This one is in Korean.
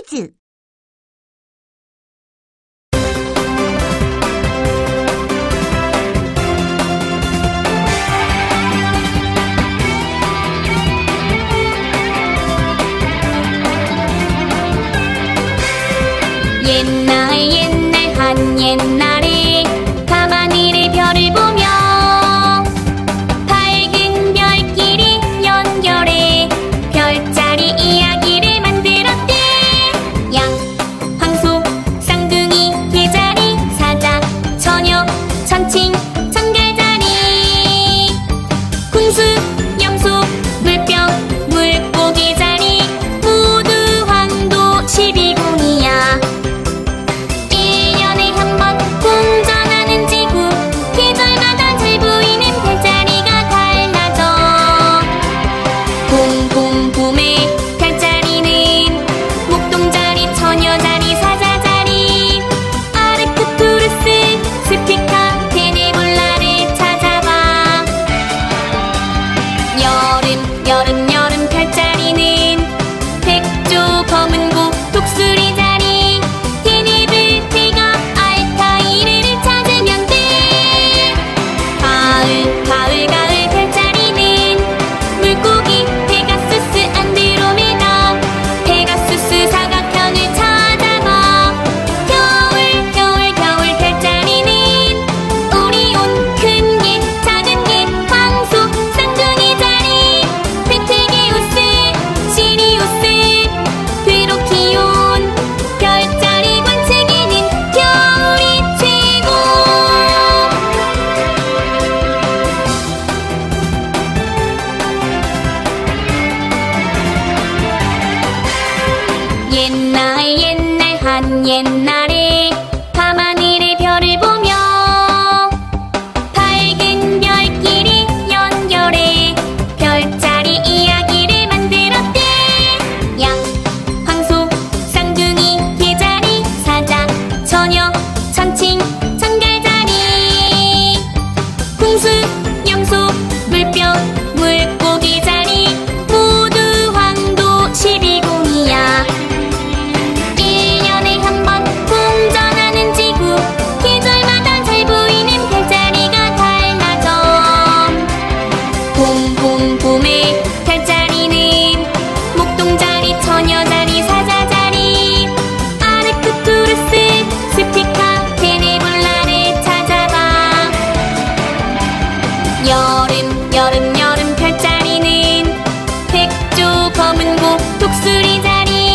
퀴즈! 옛날 한 옛날에 가만히를 별을 보며 밝은 별끼리 연결해 별자리 이야기를 만들었대. 양, 황소, 쌍둥이, 개자리, 사자, 처녀, 천칭, 천갈자리, 궁수, 염소, 물병, 물고기자리 모두 황도 12궁이야. 봄에 별자리는 목동자리, 처녀자리, 사자자리, 아르크투루스, 스피카, 베네볼라를 찾아봐. 여름 별자리는 백조, 검은고, 독수리자리, 테네블, 태가, 알타이르를 찾으면 돼. 가을 별자리는 물고기, 페가수스, 사각편을 찾아봐. 겨울 별자리는 오리온, 큰 개, 작은 개, 황소, 쌍둥이 자리, 베텔게우스, 시리우스, 드로키온. 별자리 관측에는 겨울이 최고. 옛날 한 옛날에 밤하늘의 별을 보며 밝은 별끼리 연결해 별자리 이야기를 만들었대. 양, 황소, 쌍둥이, 개자리, 사자, 처녀, 천칭, 천갈자리, 궁수, 염소, 물병, 물고기자리 모두 황도 12궁이야. 봄에 별자리는 목동자리, 처녀자리, 사자자리, 아르크투루스, 스피카, 베네볼라를 찾아봐. 여름 별자리는 백조, 검은고, 독수리자리,